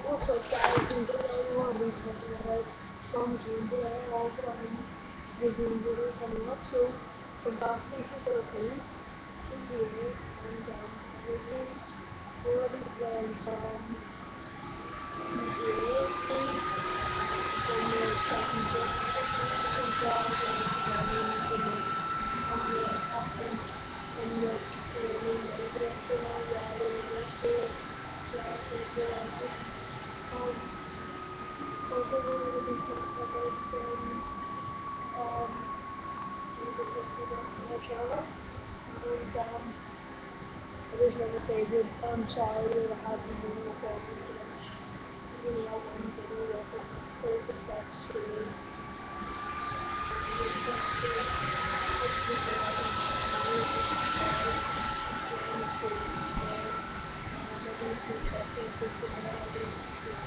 Also, guys, enjoy all the videos from June, July, all from the June video coming up. So, from past weeks ago, here and reviews for the plans materials from the second book and jobs and planning the next on the happen and the planning the direction of the director um also we're going to be talking about um the festival in my channel and I just want to say that I'm sorry that I haven't been recording too much. Really, I want to do it with perfect that's true. That's true. Hopefully, I can manage this today. I'm going to see today. Maybe if you check it, if you know how to do it.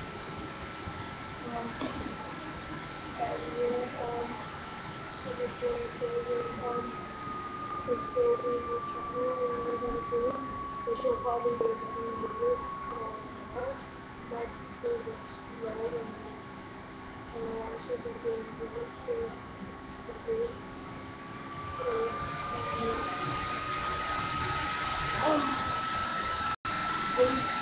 And yeah, so before I say that, subscribing the channel and we're going to do, which will probably be a few minutes now. But for this low and also the game work for good. So, um,